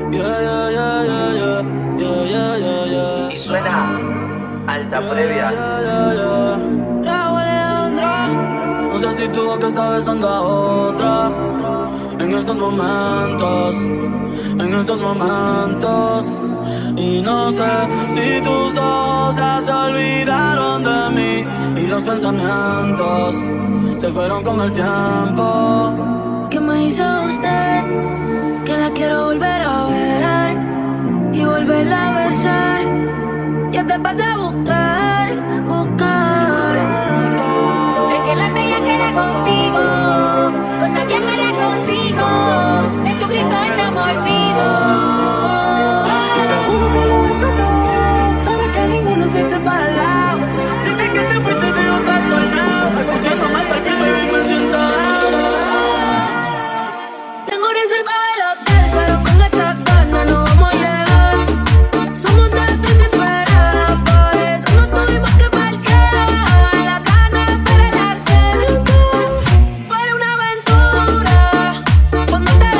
Yeah, yeah, yeah, yeah, yeah, yeah, yeah, yeah, yeah. Y suena alta previa. Raúl Alejandro. No sé si tu boca está besando a otra. En estos momentos, en estos momentos. Y no sé si tus ojos ya se olvidaron de mí y los pensamientos se fueron con el tiempo. ¿Qué me hizo usted? Que la quiero volver a ver y volverla a besar. Ya te pasé a buscar, buscar. Es que la bella queda contigo, con nadie más la consigo. De tu grito no me olvido. Juro que lo voy a tratar para que ninguno se te para al lado. Desde que te fuiste sigo trastornado, escuchando más tranquilo y me siento down. Tengo reservado el hotel, pero con esta gana no vamos a llegar. Somos dos desesperadas, por eso no tuvimos que parquear. La gana para el arcente, para una aventura, cuando te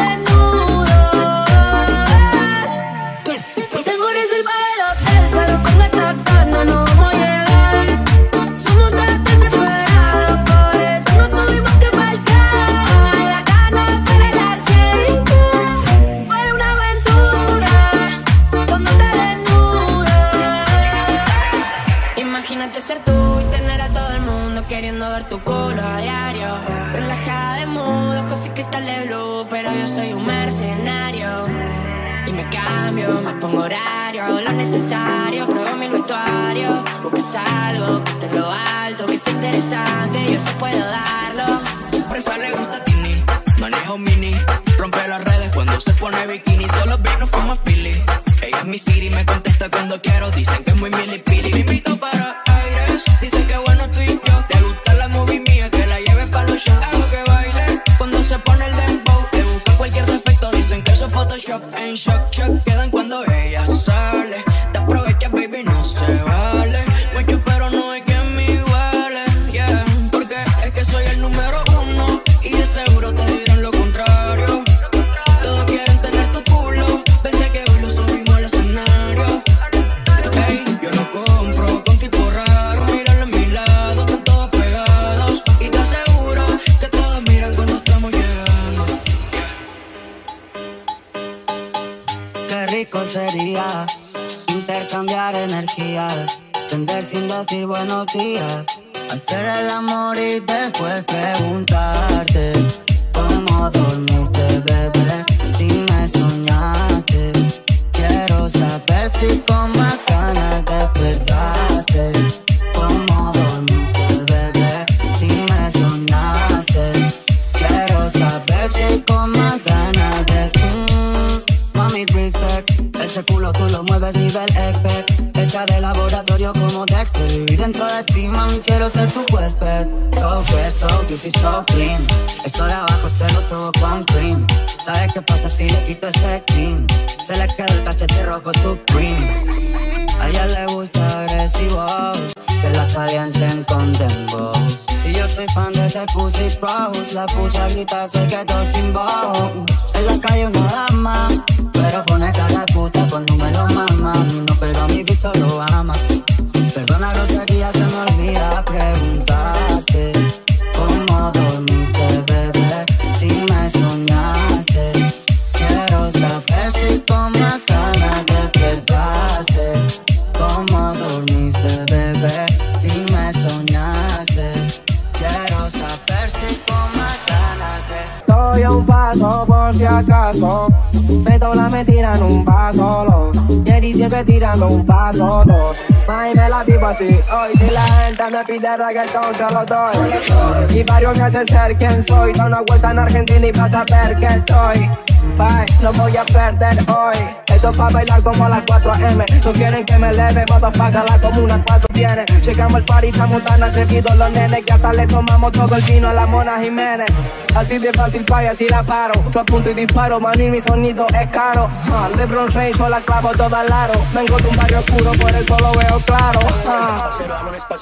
desnudas. Tengo reservado el hotel, pero con esta gana no vamos a llegar. Somos dos desesperadas, por eso no tuvimos que parquear. La gana para el arcente, para una aventura, cuando te desnudas. Imagínate ser tú y tener a todo el mundo queriendo ver tu culo a diario. Relajada de mood, ojos y cristales blue, pero yo soy un mercenario. Y me cambio, me pongo horario, hago lo necesario, pruebo mi vestuario. Buscas algo que esté en lo alto, que sea interesante, yo sí puedo darlo. Por eso le gusta Tini, manejo mini, rompe las redes cuando se pone bikini. Solo vino, fuma Philly. Ella es mi city, me contesta cuando quiero. Dicen que es muy milipili. Me invito para aires, dicen que bueno tú y yo. Le gusta la movie mía, que la lleve para los shows. Hago que baile cuando se pone el dembow. Le buscan cualquier defecto, dicen que eso es Photoshop. En shock, shock quedan cuando ella sale. Te aprovechas, baby, no se vale. Mucho pero no hay quien me iguale, yeah. Porque es que soy el número uno y de seguro te dirán lo contrario. Todos quieren tener tu culo, vente que hoy lo subimos al escenario. Hey, yo lo compro con tipo raro, míralo a mi lado, están todos pegados. Y te aseguro que todos miran cuando estamos llegando. Qué rico sería intercambiar energía, tender sin decir buenos días, hacer el amor y después preguntarte cómo dormiste, bebé, si me soñaste. Quiero saber si con más ganas despertaste. Cómo dormiste, bebé, si me soñaste. Quiero saber si con más ganas de mami, respect. Ese culo tú lo mueves nivel expert. Hecha de laboratorio como Dexter. Y dentro de ti, mami, quiero ser tu huésped. So fresh, so juicy, so clean. Eso de abajo se lo subo con cream. ¿Sabes qué pasa si le quito ese clean? Se le queda el cachete rojo supreme. A ella le gusta agresivo, que la calienten con dembow. Y yo soy fan de ese pussy pros. La puse a gritar, se quedó sin voz. En la calle una dama, pero pone cara de puta cuando me lo mama. No, pero a mi bicho lo ama. Perdona grosería, se me olvida preguntarte cómo dormiste, bebé, si me soñaste. Quiero saber si con más ganas despertaste. Cómo dormiste, bebé, si me soñaste. Quiero saber si con más ganas de... Estoy a un paso por si acaso. Meto la mentira en un vaso, los Jerry siempre tirando un paso, dos. May me la vivo así, hoy si la gente me pide reggaetón se lo doy. Y varios me hacen ser quien soy. Da una vuelta en Argentina y vas a ver que estoy. Bye, no voy a perder hoy. Esto es pa' bailar como a las 4 AM. No quieren que me eleve, motherfucker, la comuna 4 tiene. Llegamos al party, estamos tan atrevidos los nenes que hasta le tomamos todo el vino a la Mona Jiménez. Así de fácil paga, así la paro. Yo apunto y disparo, man, y mi sonido es caro. LeBron James, yo la clavo toda al aro. Vengo de un barrio oscuro, por eso lo veo claro. Observamos un espacio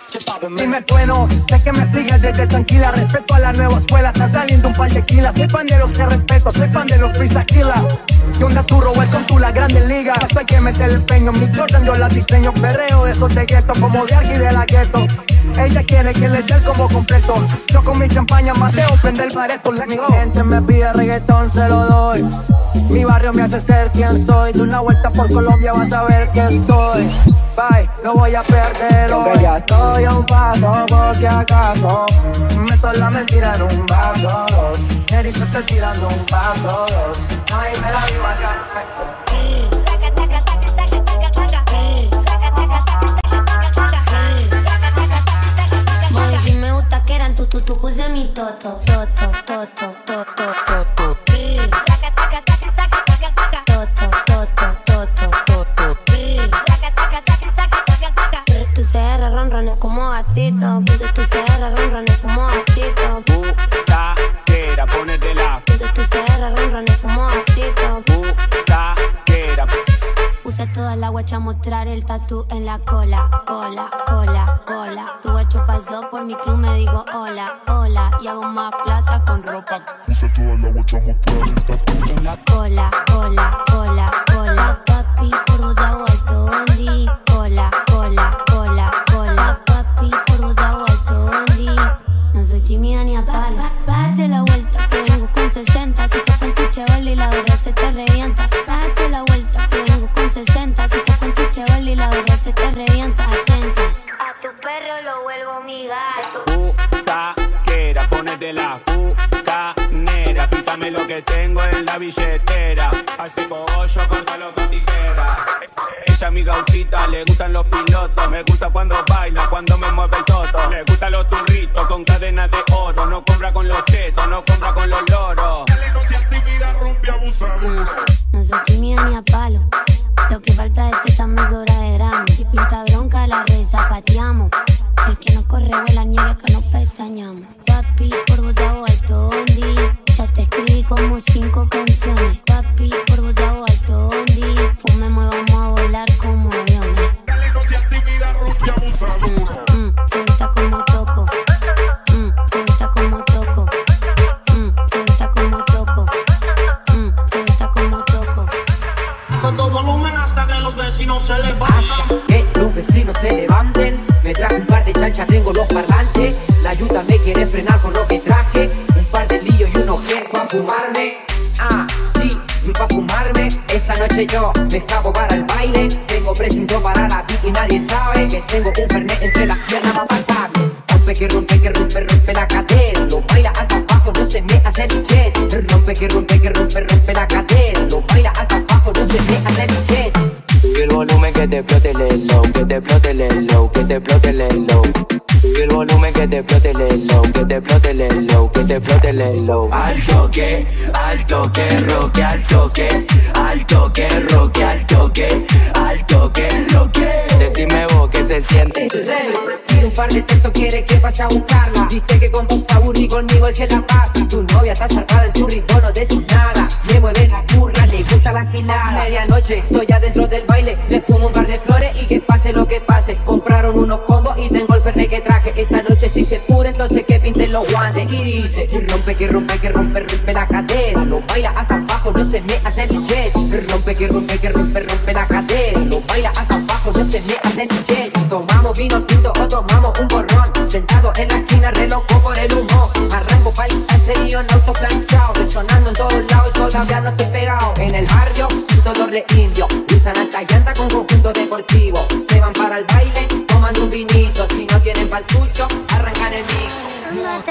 Y me trueno, sé que me sigues desde tranquila. Respeto a la nueva escuela, está saliendo un par de kilas. Soy fan de los que respeto, soy fan de los Frisaquila. ¿Qué onda turro? Welcome to la grande liga. Esto hay que meter el empeño, mi Jordan yo la diseño. Perreo de esos de gueto, como de aquí de la gueto. Ella quiere que le dé el combo completo. Yo con mi champaña mateo, prende el bareto. Mi gente me pide reggaetón, se lo doy. Mi barrio me hace ser quien soy. De una vuelta por Colombia vas a ver que estoy. Bye, no voy a perder hoy. Aunque ya estoy a un paso por si acaso. Meto la mentira en un vaso, dos. Neri se está tirando un paso, dos. Ay, me la vivo Boy, si me gusta que eran tu puse mi toto, toto, toto, toto, toto. Tu CR ronrones como gatito, tu CR ronrones como gatito. Taquera, ponetela. Tu CR ronrones como gatito. Taquera. Puse toda la guacha a mostrar el tatú en la cola, cola, cola, cola. Tu guacho pasó por mi club, me digo hola, hola. Y hago más plata con ropa. Puse toda la guacha a mostrar el tatú en la cola, cola, cola, cola. Papi, por vos hago alto bondi. Cola, cola, cola, cola. Papi, por vos hago alto bondi. No soy tímida ni a pala. Bájate la vuelta, que vengo con 60. Si toco en tu cheval y la verdad se te revienta. Bájate la vuelta, que vengo con 60. Si toco en tu cheval y la verdad se te revienta. Atenta, a tu perro lo vuelvo mi gato. Taquera, ponetela. Bucanera, píntame lo que tengo en la billetera. Hace cogollo, córtalo con tijera. Ella mi gauchita, le gustan los pilotos. Me gusta cuando baila, cuando me mueve el toto. Le gustan los turritos con cadenas de oro. No compra con los chetos, no compra con los loros. No se actividad, rompe abusadora. No soy tímida ni a palo. Lo que falta es que estamos sobra de gramo. Si pinta bronca, la rezapateamos. El que no corre vuela, nieve que no pestañamos. Papi, por vos hago alto bondi. Ya te escribí como 5 canciones. Papi, por vos hago alto bondi. Fumemos, vamos a volar como aviones. No se actividad, rompe abusadora. Te gusta como toco. Te gusta como toco. Te gusta como toco. Te gusta como toco. Todo volumen hasta que los vecinos se levanten. Que los vecinos se levanten. Me traje un par de chanchas, tengo los parlantes. La yuta me quiere frenar con lo que traje. Un par de líos y un objeto a fumarme. Ah, sí, y pa' fumarme. Esta noche yo me escapo para el baile. Tengo precinto para la pica y nadie sabe que tengo un fernet entre las piernas pa' pasarme. Rompe que rompe, que rompe, rompe la cadera. Lo baila hasta abajo, no se me hace ni chet. Rompe que rompe, que rompe, rompe la cadera. Lo baila hasta abajo, no se me hace ni chet. Sube el volumen que te explote el low, que te explote el low, que te explote el low. Sube el volumen que te explote el low, que te explote el low, que te explote el low. Al toque, roque, al toque, al toque, roque, al toque, al toque, roque. Decime vos qué se siente. Remix, pide un par de textos, quiere que pase a buscarla. Dice que con tu sabor y conmigo él se la pasa. Tu novia está zarpada en tu rincón, no decís nada. Le mueve la burra, le gusta la gilada. Medianoche, estoy adentro del baile. Le fumo un par de flores y que pase lo que pase. Compraron unos combos y tengo el fernet que traje. Esta noche si se pura, entonces que pinten los guantes. Y dice, que rompe, que rompe, que rompe, rompe la cadera. Lo baila hasta abajo, no se me hace ni chet. Rompe, que rompe, que rompe, rompe la cadera. Lo baila hasta abajo, no se me hace ni chet. Tomamos vino tinto o tomamos un borrón. Sentado en la esquina, re loco por el humo. Arranco pa'l caserío en auto planchado. Resonando en todos lados y todavía no estoy pegado. En el barrio, siento los re indios. Usan alta llanta con conjunto deportivo. Se van para el baile, tomando un vinito. Si no tienen paltucho, arrancan el micro.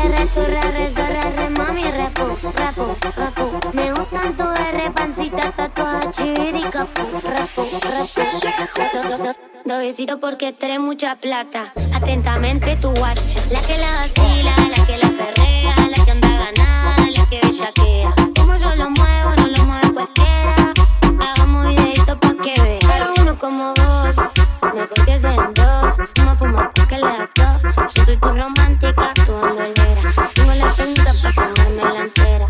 Re, mami, repu, repu, repu. Me gustan tu R, pancita, tatuaje, chivirica, repu, repu. Lo besito porque trae mucha plata. Atentamente tu watch. La que la vacila, la que la perrea, la que anda ganada, la que bellaquea. Como yo lo muevo, no lo mueve cualquiera. Hagamos videitos pa' que vea. Pero uno como vos, mejor que sean dos. Fuma que le da todo. Yo soy tu romántica, tu bandolera. Tengo la técnica pa' comerme la entera.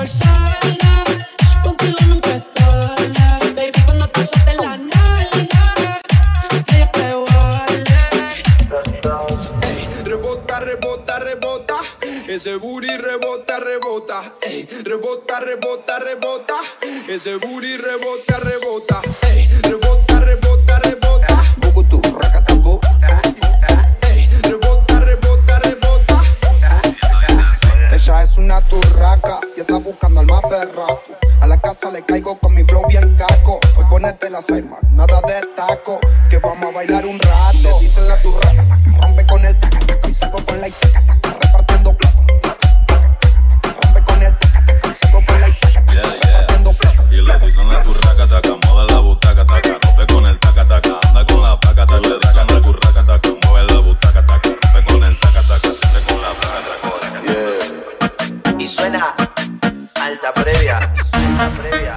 por salga. Contigo nunca es tarde. Baby, cuando te sueltes la nalga, ella te guarda. Ey, rebota, rebota, rebota. Ese booty rebota, rebota. Ey, rebota, rebota, rebota. Ese booty rebota, rebota. Ey, rebota, rebota, rebota. Bukutu, rakatabu. Ey, rebota, rebota, rebota. Ella es una turraca y está buscando al más berraco. A la casa le caigo con mi flow bien caco. Hoy ponete las armas, nada de taco. Que vamos a bailar un rato. Le dicen la turraca, rompe con el taca, taca. Y saco con la taca, taca, repartiendo plato. Rompe con el taca, taca. Y saco con la taca, taca, repartiendo plato. Y le dicen la turraca, taca, mueve la butaca, taca. Rompe con el taca, taca, anda con la placa, taca. Le dicen la turraca, taca, mueve la butaca, taca. Rompe con el taca, taca, siempre con la placa, taca. Yeah. Y suena alta previa. Alta previa.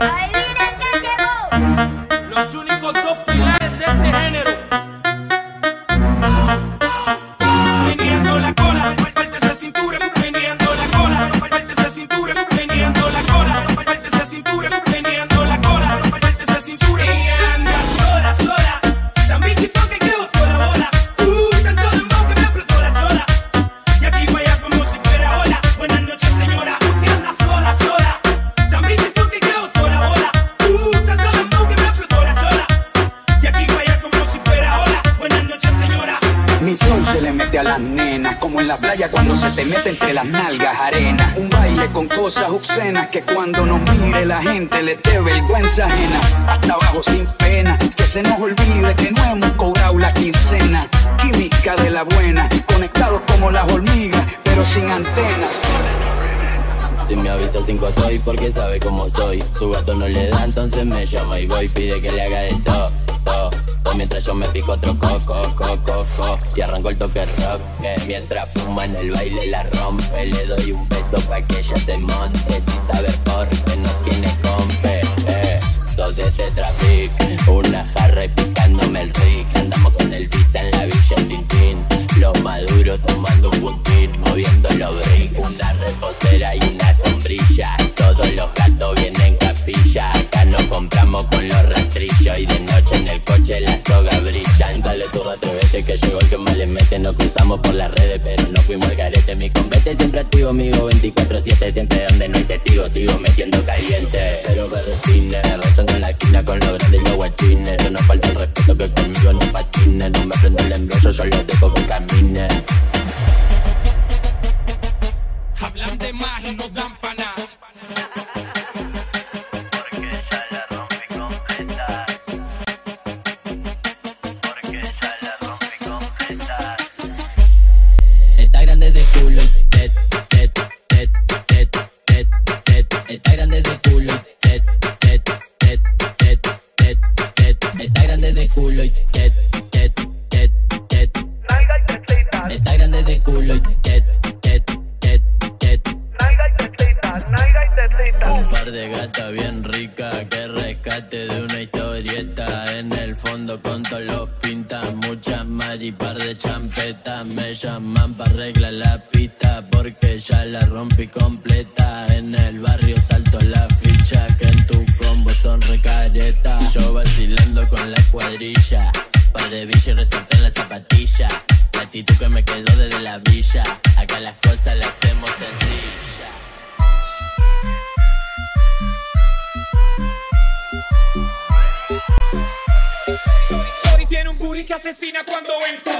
Los únicos dos pilares de este género. Meneando la cola, parte esa cintura. Meneando la cola, parte esa cintura. Meneando la cola, parte esa cintura. Meneando la cola, parte esa cintura. Y anda sola, sola. Tan bichifón que botó la bola. Tanto dembow que me explotó la chola. Y aquí voy a como si fuera ola. Buenas noches, señora. Usted anda sola, sola. Tan bichifón que botó la bola. Tanto dembow que me explotó la chola. Y aquí voy a como si fuera ola. Buenas noches, señora. Mi flow se le mete a las nenas, como en la playa cuando se te mete entre las nalgas arena. Un baile con cosas obscenas que cuando nos mire la gente le dé vergüenza ajena. Hasta abajo sin pena, que se nos olvide que no hemos cobrado la quincena. Química de la buena, conectados como las hormigas, pero sin antenas. Si me avisa 5 estoy porque sabe cómo soy. Su gato no le da, entonces me llama y voy. Pide que le haga de todo, todo. Mientras yo me pico otro coco. Y arranco el toque rock, que mientras fuma en el baile la rompe. Le doy un beso pa' que ella se monte, sin saber por qué no tiene compe. Dos de Tetrapic, una jarra y picándome el rick. Andamos con el visa en la villa Tintín. Los maduros tomando un puntín, moviendo los bricks. Una reposera y una sombrilla. Todos los gatos vienen capilla. Acá nos compramos con los rastrillos. Y de noche en el coche la soga brilla. Dale tú, atrévete que llegó el que más le mete. Nos cruzamos por las redes pero no fuimos al garete. Mi convete siempre activo, amigo 24/7. Siempre donde no hay testigos sigo metiendo caliente. Cero berrecines, rochando en la esquina con los grandes y los guachines. No nos falta el respeto que conmigo no patines. No me prendo el embrollo, yo los dejo que caminen. Hablan de más y no dan pa' nada. Porque ya la rompí completa. Porque ya la rompí completa. Está grande de culo y está grande de culo y está grande de culo y está grande de culo y un par de gatas bien ricas que rescate de una historieta. En el fondo con todos los pintas, muchas mar y par de champetas. Me llaman para arreglar la pista porque ya la rompí completa. En el barrio salto la ficha que en tu combo son recaretas. Yo vacilando con la cuadrilla, par de villa y resalté en la zapatilla. La actitud que me quedó desde la villa. Acá las cosas las hacemos sencillas. Shorty tiene un booty que asesina cuando entra.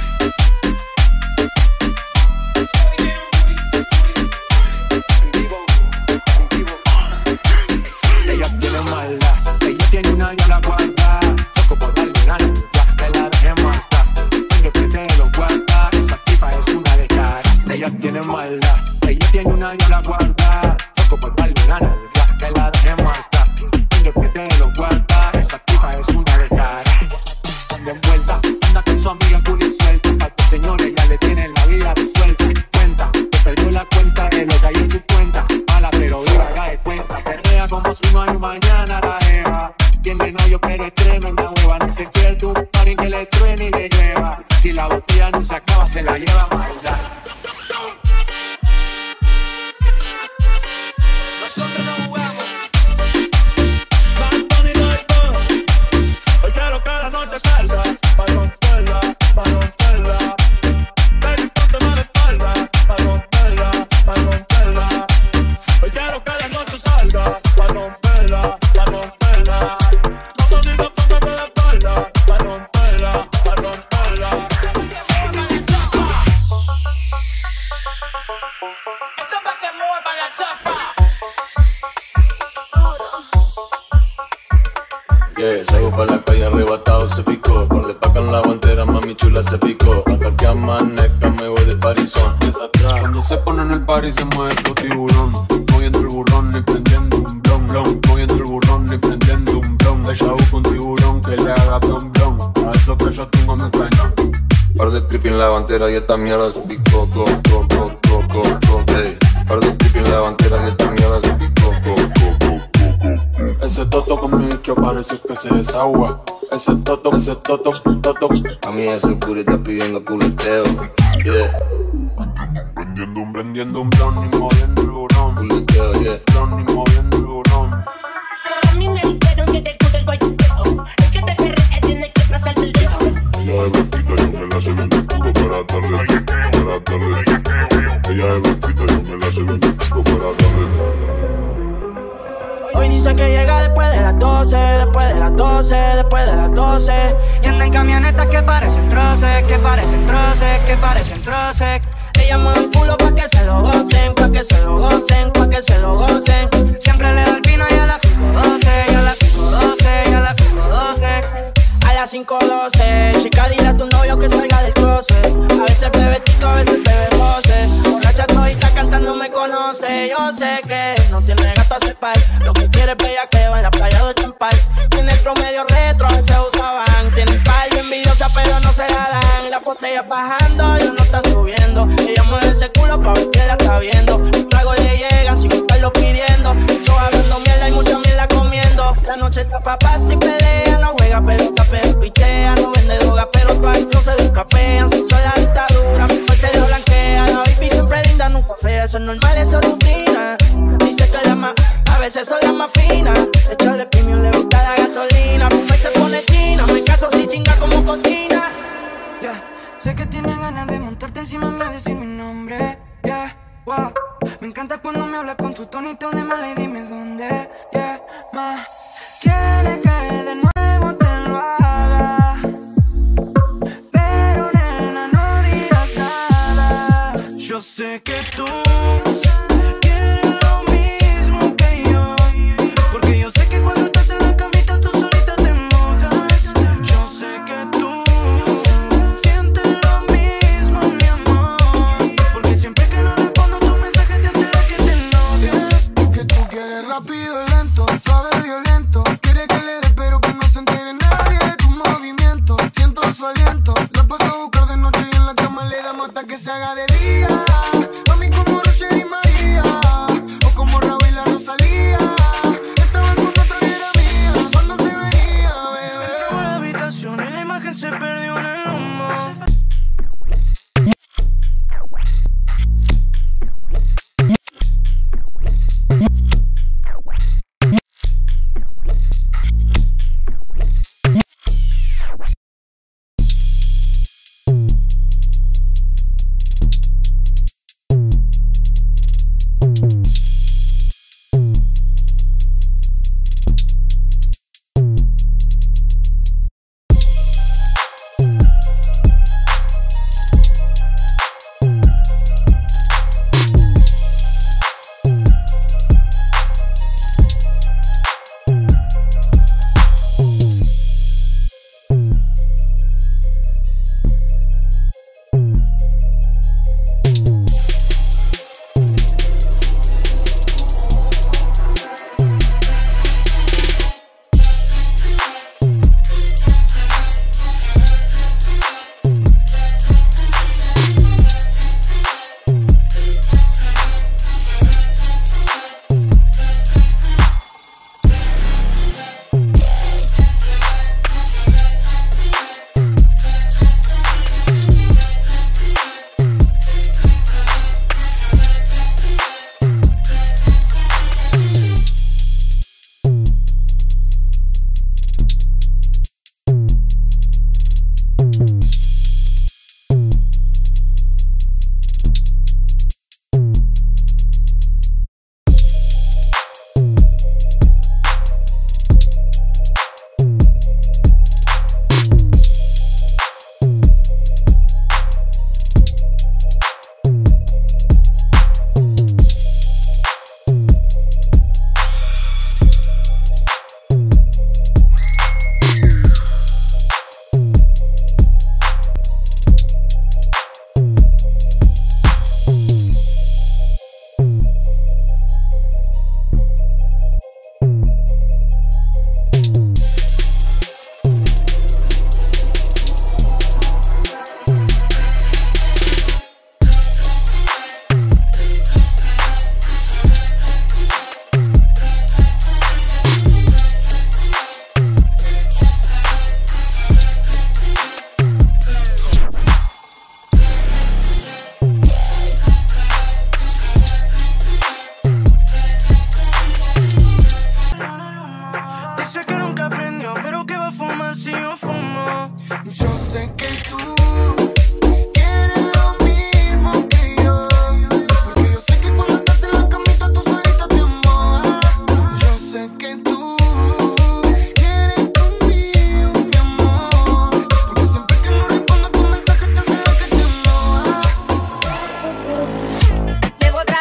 Ella tiene maldad, ella tiene una y la guarda. Loco por darle una ya que la deje muerta. Tengo que te lo guarda, esa tipa es una de cara. Ella tiene maldad, ella tiene una y la guarda. Loco por darle una ya que la deje muerta. Tengo que te lo guarda, esa tipa es una de cara. De vuelta, anda con su amiga cool y suelta. Pa' tu señora ya le tiene la vida resuelta. Cuenta, te perdió la cuenta de lo que hay en su cuenta. Mala pero viva, haga de cuenta. Perrea como si no hay un mañana la jeva. Tiene novio pero es tremenda hueva. No se quiere tu parín que le truene y le lleva. Si la botella no se acaba se la lleva a maldad. Que salgo pa' la calle arrebatado, se picó. Por de paca en la guantera, mami chula se picó. Hasta que amanezca me voy de parizón. Cuando se pone en el party se mueve tu tiburón. Moviendo el burrón y prendiendo un blon, blon. Moviendo el burrón y prendiendo un blon. Ella busca un tiburón que le haga blon, blon. A eso que yo tengo mi cañón. Par de creepy en la guantera y esta mierda se picó, ey. Par de creepy en la guantera y esta mierda se picó, Ese toto con mi que parece que se desagua. Ese toto. A mí ese puri está pidiendo culeteo, yeah. Prendiendo un blon y moviendo el burrón. Culeteo, yeah. Blon y moviendo el burrón. A mí me dijeron que te gusta el guayuteo. El que te perrea tiene que pasarte el dedo. Ella es blanquita, yo me la llevo en el culo para darle. Ella es blanquita, yo me la llevo en el culo para darle. Hoy dice que llega después de las 12, después de las 12, después de las 12. Y anda en camionetas que parecen troces, que parecen troces, que parecen troces. Ella mueve el culo pa' que se lo gocen, pa' que se lo gocen, pa' que se lo gocen. Siempre le da el vino y a las 5:12, y a las 5:12, y a las 5:12. A las 5:12, chica dile a tu novio que salga del closet. A veces bebe Tito, a veces bebe José. Borracha todita cantando me conoce. Yo sé que no tiene gato a cepar. Lo que quiere es bellaqueo en la playa de Champal. Tiene el promedio retro, a veces usaban. Tiene un par de envidiosa pero no se la dan. La botella bajando, yo no está subiendo. Ella mueve ese culo pa' ver que la está viendo. Los tragos le llegan sin estarlo pidiendo. Mucho hablando mierda y mucha mierda comiendo. La noche está pa' y pelea. No juega pelota pero pichea. No vende droga pero todas eso se lo escapean. Si son la dictadura, mejor se lo blanquea. La baby siempre linda, nunca fea. Eso es normal, eso es rutina. Dice que la más, a veces son las más finas. Echarle premium, le gusta la gasolina. Fuma y se pone china. Me caso si chinga como cocina. Yeah. Sé que tienes ganas de montarte encima mío y decir mi nombre. Yeah, wow. Me encanta cuando me hablas con tu tonito de mala y dime dónde. Yeah, ma. Quiere que de nuevo te lo haga, pero nena no digas nada. Yo sé que tú quieres lo mismo que yo, porque yo sé que cuando estás en la camita tú solita te mojas. Yo sé que tú sientes lo mismo, mi amor, porque siempre que no respondo tu mensaje te hace la que te enojes. Que tú quieres rápido y lento, suave violento. Quiere que le dé pero que no se entere nadie de tu movimiento. Siento su aliento, la paso a buscar de noche y en la cama le damos hasta que se haga de día. Mami como Roger y María.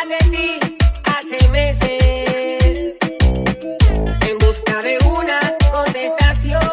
de ti hace meses, en busca de una contestación.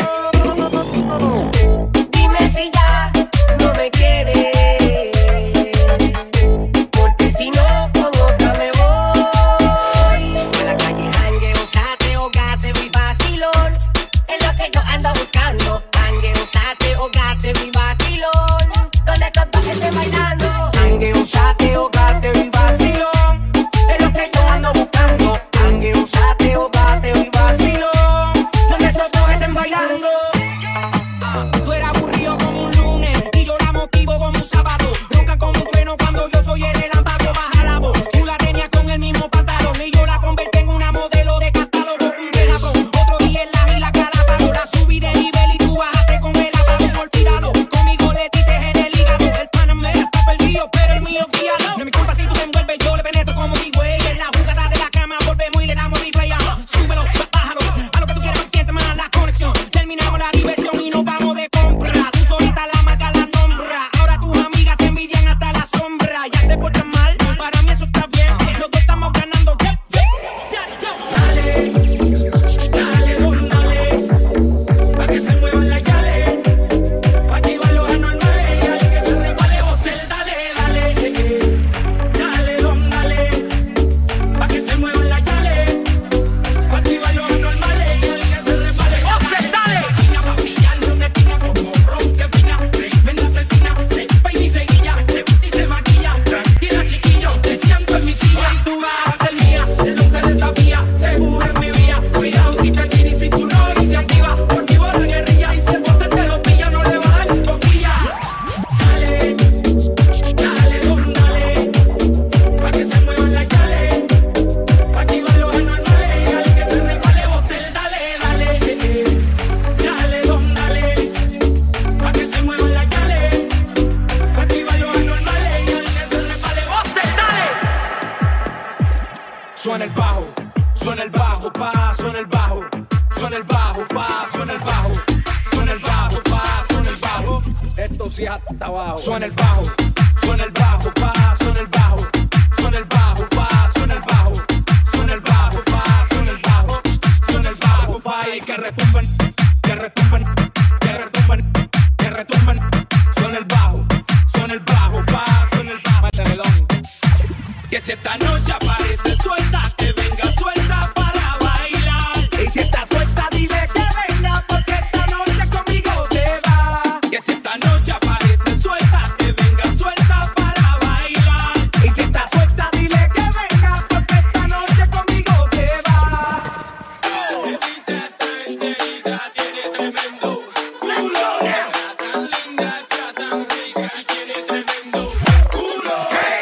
Dime si ya no me quieres, porque si no con otra me voy. A la calle jangueo, sateo, gateo y vacilón, es lo que yo ando buscando. Jangueo, sateo, gateo y vacilón, donde todos estén bailando. Jangueo, sateo, gateo y vacilón, es lo que yo ando buscando. Jangueo, sateo, gateo y vacilón, donde todos estén bailando. Tú eras aburrido como un lunes y yo la motivo como un sábado. Ronca como un trueno cuando yo soy el relámpago. Baja la voz, tú la tenías con el mismo pantalón y yo la convertí en una modelo de catálogo. Un relapón, otro día en la isla Galápagos. La subí de nivel y tú bajaste con el apagón. Olvídalo, conmigo le dices en el hígado. El Panamá está perdido, pero el mío guíalo. No es mi culpa si tú te envuelves, yo le penetro como digo ella. En la jugada de la cama volvemos y le damos replay. Súbelo, bájalo, a lo que tú quieras, siente más la conexión. Terminamos la diversión y nos vamos de compra. Tú solita la marca la nombra. Ahora tus amigas te envidian hasta la sombra. Ya se portan mal, para mí eso está bien. Los dos estamos ganando. Dale, dale, don, dale, pa' que se muevan las yales, pa' activar los anormales y al que se resbale hotel. Dale, dale, dale, don, dale, pa' que se muevan las yales, pa' activar los anormales y al que se resbale hotel. Dale, fina pa' pillarle una esquina como ron que opina, tremenda asesina, se peina y se guilla, se viste y se maquilla. Tranquila chiquillo, te siento en mi silla y tú vas a ser mía. El hombre desafía, seguro en mi vía. Cuidado si te tiras y si tú no y se activa. Porque vos la guerrilla y si el bote te lo pilla no le va a dar ni coquilla. Dale, dale, don, dale, pa' que se muevan las yales, pa' activar los anormales y al que se resbale botel. Dale, dale, dale, don, dale, pa' que se muevan las yales, pa' activar los anormales y al que se resbale botel. Dale. Suena el bajo, pa, suena el bajo, suena el bajo, pa, suena el bajo, suena el bajo, pa, suena el bajo. Esto sí es hasta abajo. Suena el bajo, pa, suena el bajo, suena el bajo, pa, suena el bajo, suena el bajo, pa, suena el bajo, suena el bajo, pa, y que retumben, que retumben, que retumben, que retumben. Suena el bajo, pa, suena el bajo. Mantelelón. Que si esta noche aparece suelta, que venga suelta para bailar. Y si está suelta, dile que venga, porque esta noche conmigo te va. Que si esta noche aparece suelta, que venga suelta para bailar. Y si está suelta, dile que venga, porque esta noche conmigo te va. Tiene tremendo culo. Tan linda, tan rica y tiene tremendo culo.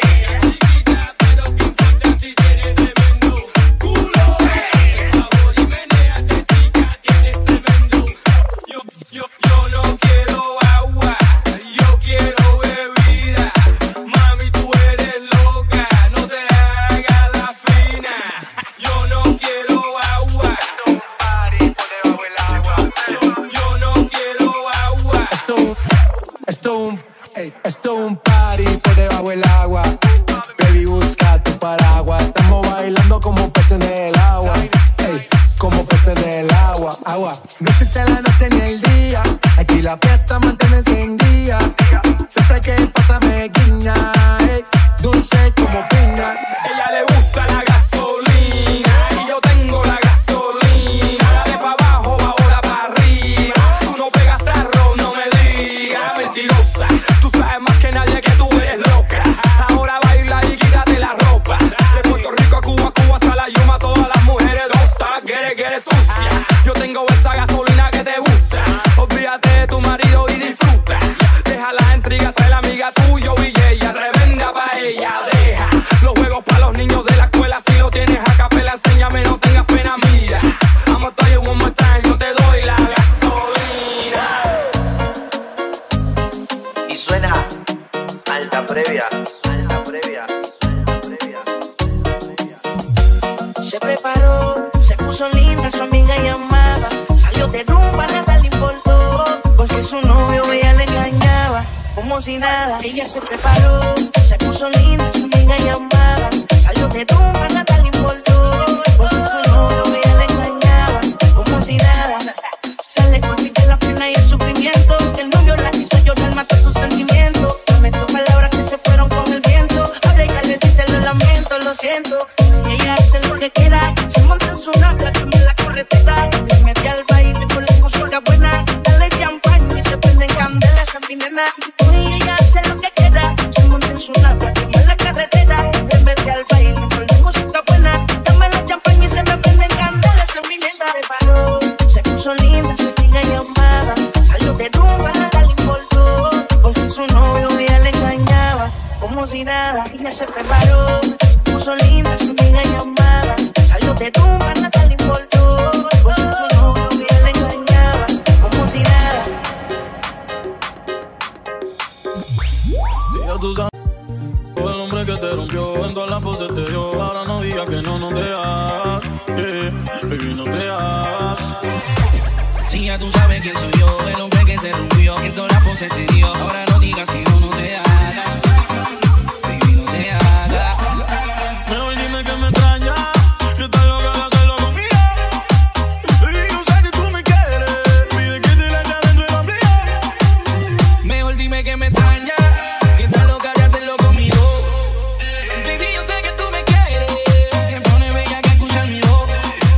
Esto es un party por debajo del agua. Baby, busca tu paraguas. Estamos bailando como peces en el agua. Ey, como peces en el agua. Agua. No existe la noche ni el día. Aquí la fiesta mantiene encendida. Siempre que pasa me guiña. Ey, dulce como piña. Ella le gusta la gasolina y yo tengo la gasolina. Dale pa' abajo, ahora pa' arriba. Tú no pegas tarro, no me digas mentirosa. Tú sabes más que nadie que tú eres loca. Ahora baila y quítate la ropa. De Puerto Rico a Cuba, Cuba hasta la Yuma. Todas las mujeres don't stop, get sucia. Yo tengo esa gasolina que te gusta. Olvídate de tu marido y disfruta. Deja la intriga, trae la amiga tuyo y ella. Revenda pa' ella, deja los juegos pa' los niños de la escuela. Si lo tienes a capela, enséñame, no tengas pena, mira. I'ma tell you one more time, yo te doy la gasolina. Y suena alta previa, alta previa, alta previa. Se preparó, se puso linda, su amiga llamaba. Salió de rumba, nada le importó, porque su novio ella le engañaba. Como si nada, ella se preparó, se puso linda, su amiga llamaba. lo siento. Y ella hace lo que quiera, se monta en su nave, cambia la carretera. Le mete al baile con la música buena, dale champaña y se prenden candelas a mi nena. Y ella hace lo que quiera, se monta en su nave, cambia la carretera. Le mete al baile con la música buena, dame la champaña y se me prenden candelas a mi nena. Se paró, se puso linda, se tenía llamada, salió de rumba, nada le importó, porque su novio ella le engañaba, como si nada, ella se preparó, se puso linda, su amiga llamada, salió de rumba, nada le importó, porque su novio ella le engañaba, como si nada. Ya tú sabes, el hombre que te rompió, en todas las poses te dio, ahora no digas que no te hagas, baby, no te hagas. Si ya tú sabes quién soy yo, el hombre que te rompió, que en todas las poses te dio, ahora no digas que no te hagas, baby, no te hagas. Mejor dime que me extrañas, que estás loca de hacerlo conmigo. Baby, yo sé que tú me quieres, pide que te la eche adentro y la fríe. Mejor dime que me extrañas, que estás loca de hacerlo conmigo. Baby, yo sé que tú me quieres, te pone bella que escuchar mi voz.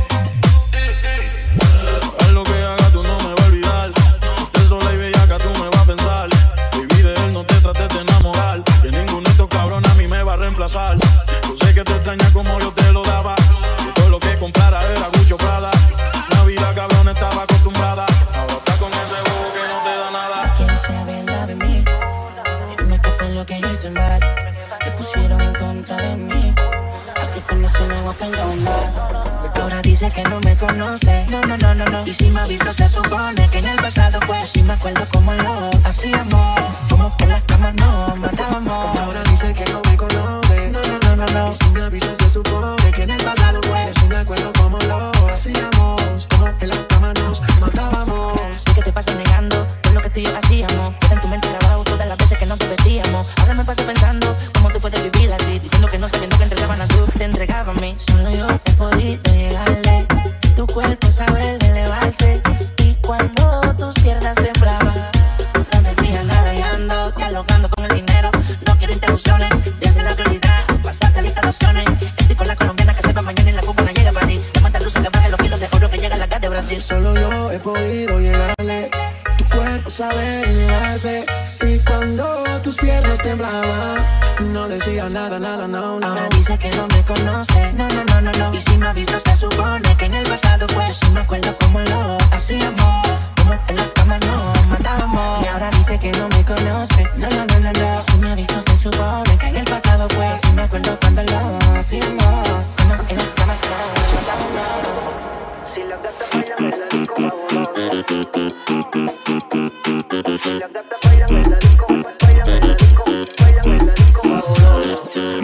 Haz lo que hagas, tú no me vas a olvidar. Estés sola y bellaca, tú me vas a pensar. Baby, de él no te trates de enamorar, que ninguno de estos cabrones a mí me va a reemplazar. Yo sé que te extrañas como yo te lo daba, que todo lo que comprara era Gucci o Prada. La vida cabrón estaba acostumbrada, ahora está con ese bobo que no te da nada. ¿Quieres saber la de mí? Dime qué fue lo que hice mal. Te pusieron en contra de mí. Aquí fue no se me va a perdonar. Ahora dice que no me conoce. No, no, no, no, no. Y si me ha visto se supone que en el pasado fue. Sí me acuerdo como lo hacíamos, como que en las camas nos matábamos. Ahora dice que no me conoce. No, no, no, no, no. Y si me ha visto se supone que en el pasado fue. Sí me acuerdo como lo hacíamos, como que en las camas nos matábamos. Sé que te pasas negando por lo que tú y yo hacíamos. Queda en tu mente grabado todas las veces que no te vestíamos. Ahora me paso pensando cómo tú puedes vivir así, diciendo que no sabiendo que entregaban a tú, te entregaba a mí. Solo yo he podido llegarle, tu cuerpo sabe elevarse. Y cuando tus piernas temblaban, no decía nada y ando dialogando con el dinero. No quiero interrupciones, de hacer la prioridad, pasarte lista de opciones. Estoy con la colombiana que sepa mañana y la cubana llega a París. Le manda luces que baje los kilos de oro que llega a la gas de Brasil. Solo yo he podido llegarle, tu cuerpo sabe elevarse. Y cuando tus piernas temblaban, no decía nada, nada, no, no. Ahora dice que no me conoce, no, no, no, no, no. Y si me ha visto se supone que en el pasado fue. Sí me acuerdo como lo hacíamos, como en la cama nos matábamos. Y ahora dice que no me conoce, no, no, no, no, no. Si me ha visto se supone que en el pasado fue. Sí me acuerdo cuando lo hacíamos, como en la cama nos matábamos. Si las gatas bailan en la disco fabuloso. Si las gatas bailan en la disco, bailan en la disco, bailan en la disco fabuloso.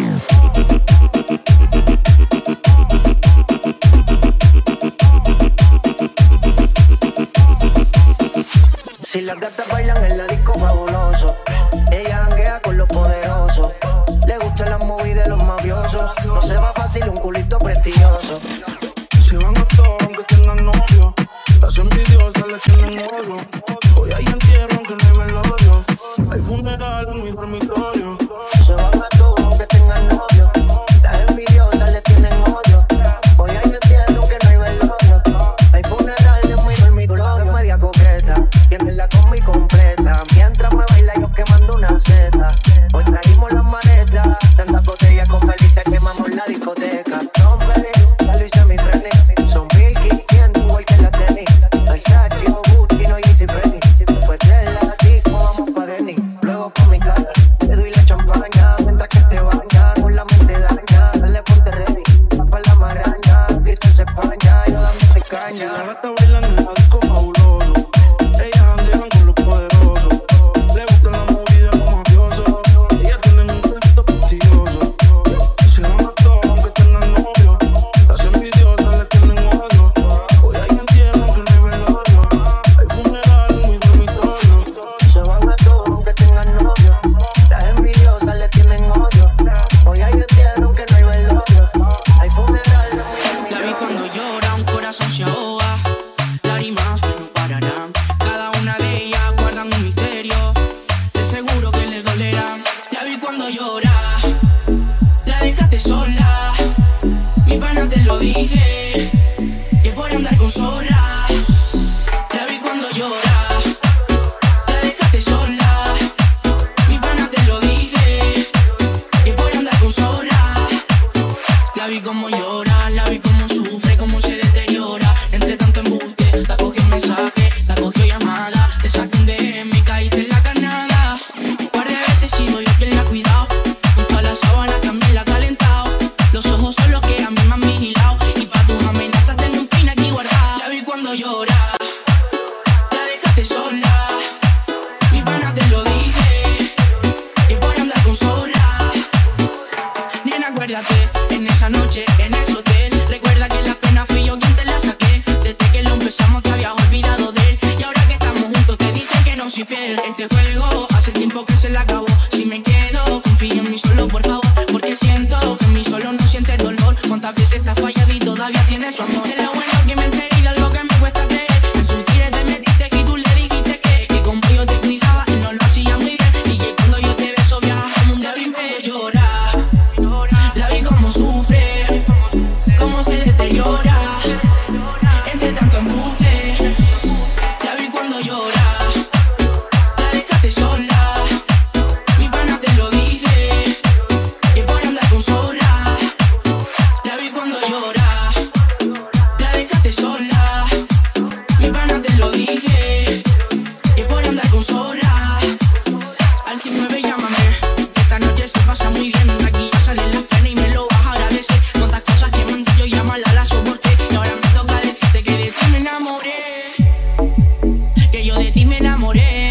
Si las gatas bailan en la disco fabuloso, ella janguea con los poderosos. Le gustan las movies de los mafiosos, no se va fácil un culito prestigioso. Se van a todo aunque tengan novio, las envidiosas le tienen odio. Hoy hay entierro aunque no hay velorio, hay funeral en mi dormitorio. Se van a todo aunque tengan novio, las envidiosas le tienen odio. Hoy hay entierro aunque no hay velorio, hay funeral en mi dormitorio. María coqueta, tiene la combi completa, mientras me baila yo quemando una seta. Hoy trajimos las maletas, tantas botellas con velitas quemamos la discoteca. Son Milky, igual que la tenis, Versace o Gucci, vi como llora, la vi como sufre, como se deteriora. Entre tanto embuste, la cogió un mensaje, la cogió llamada. Te saqué un DM y caíste en la carnada. Un par de veces he sido yo quien la ha cuidado. Junto a la sábana también la ha calentado. Los ojos son los que a mí me han vigilado. Y pa' tus amenazas tengo un pin aquí guardado. La vi cuando llora, la dejaste sola. Mi pana te lo dije, y por andar con sola. Nena, acuérdate, en esa noche, en ese hotel. Recuerda que la pena fui yo quien te la saqué. Desde que lo empezamos te habías olvidado de él. Y ahora que estamos juntos te dicen que no soy fiel. Este juego hace tiempo que se le acabó. Si me quedo, confío en mí solo, por favor. Porque siento que en mí solo no sientes dolor. Cuántas veces te has fallado y todavía tienes su amor. De lo bueno que me enteré y de algo que me cuesta creer. En sus tires te metiste y tú le dijiste que como yo te cuidaba y no lo hacía muy bien. Y que cuando yo te beso viajas como un delfín. Llora, la vi como sufre, como se deteriora. Entre tanto embuste, la vi cuando llora, la dejaste sola. Mi pana te lo dije, y por andar con sola. La vi cuando llora, la dejaste sola. Mi pana te lo dije, y por andar con sola. Al 109 llámame, esta noche se pasa muy bien. Aquí ya sale la pena y me lo vas a agradecer. Cuántas cosas que mandé yo, llámala, la soporté. Y ahora me toca decirte que de ti me enamoré, que yo de ti me enamoré.